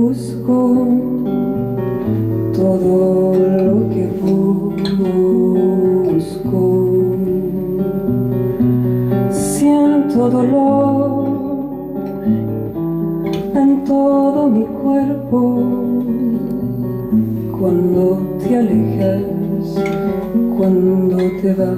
busco, todo lo que busco. Siento dolor en todo mi cuerpo cuando te alejas, cuando te vas.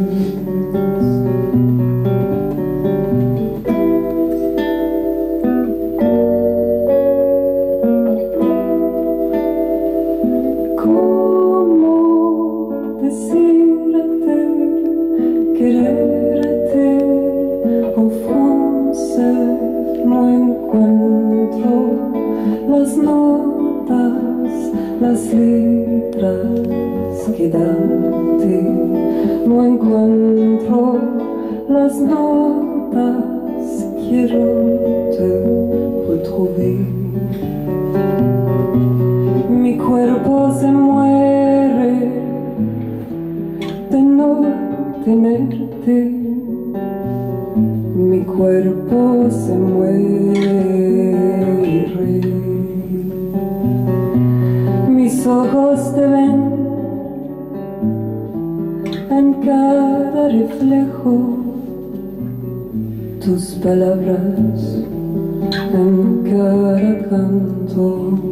Decirte, quererte, en français no encuentro las notas, las letras que darte, no encuentro las notas, quiero te retrouver. Mi cuerpo se muere de no tenerte, mi cuerpo se muere. Mis ojos te ven en cada reflejo, tus palabras en cada canto.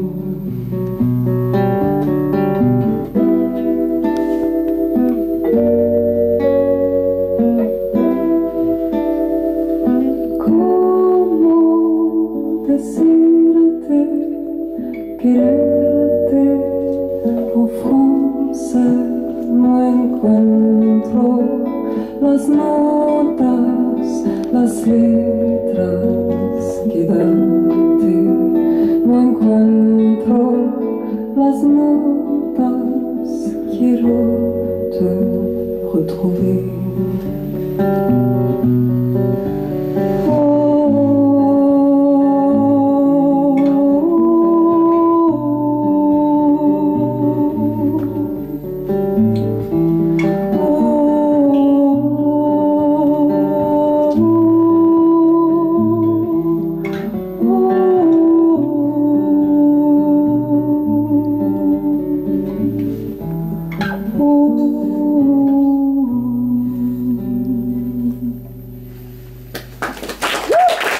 Decirte, quererte, en français no encuentro las notas, las letras que darte, no encuentro las notas, quiero te retrouver.